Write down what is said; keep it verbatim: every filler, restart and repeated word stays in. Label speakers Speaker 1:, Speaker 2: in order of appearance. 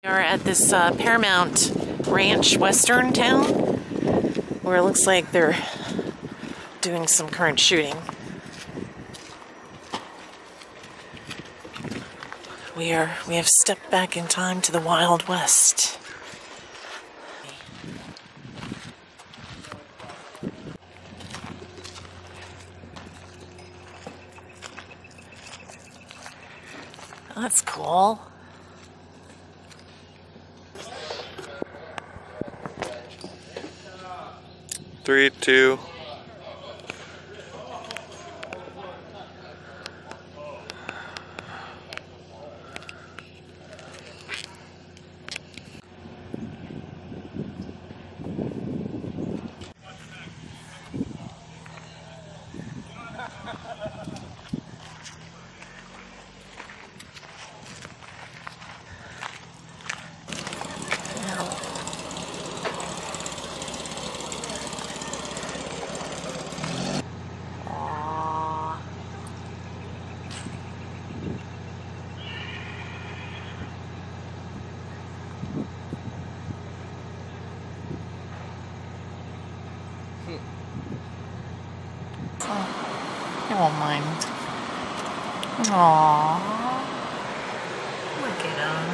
Speaker 1: We are at this uh, Paramount Ranch Western town where it looks like they're doing some current shooting. We are we have stepped back in time to the Wild West. Oh, that's cool.
Speaker 2: Three, two.
Speaker 1: Oh, I won't mind. Aww. Look at him.